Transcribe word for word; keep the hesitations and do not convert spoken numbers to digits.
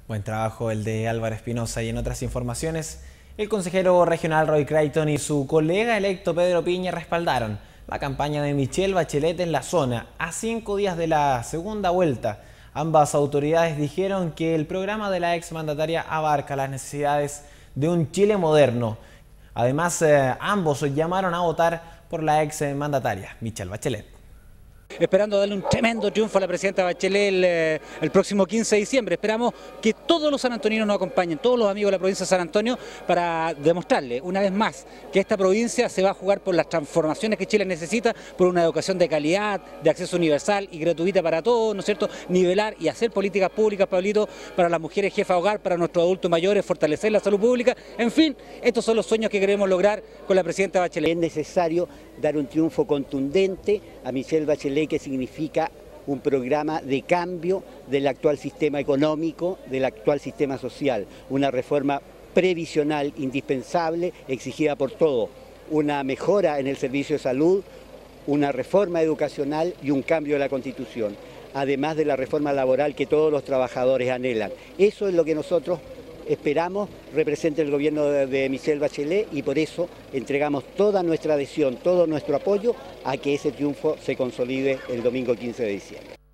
Buen trabajo el de Álvaro Espinosa. Y en otras informaciones, el consejero regional Roy Creighton y su colega electo Pedro Piña respaldaron la campaña de Michelle Bachelet en la zona a cinco días de la segunda vuelta. Ambas autoridades dijeron que el programa de la exmandataria abarca las necesidades de un Chile moderno. Además, eh, ambos llamaron a votar por la exmandataria Michelle Bachelet. Esperando darle un tremendo triunfo a la presidenta Bachelet el, eh, el próximo quince de diciembre. Esperamos que todos los sanantoninos nos acompañen, todos los amigos de la provincia de San Antonio, para demostrarle una vez más que esta provincia se va a jugar por las transformaciones que Chile necesita, por una educación de calidad, de acceso universal y gratuita para todos, ¿no es cierto? Nivelar y hacer políticas públicas, Pablito, para las mujeres jefas de hogar, para nuestros adultos mayores, fortalecer la salud pública. En fin, estos son los sueños que queremos lograr con la presidenta Bachelet. Es necesario dar un triunfo contundente a Michelle Bachelet, que significa un programa de cambio del actual sistema económico, del actual sistema social, una reforma previsional indispensable, exigida por todos, una mejora en el servicio de salud, una reforma educacional y un cambio de la Constitución, además de la reforma laboral que todos los trabajadores anhelan. Eso es lo que nosotros esperamos represente el gobierno de, de Michelle Bachelet, y por eso entregamos toda nuestra adhesión, todo nuestro apoyo a que ese triunfo se consolide el domingo quince de diciembre.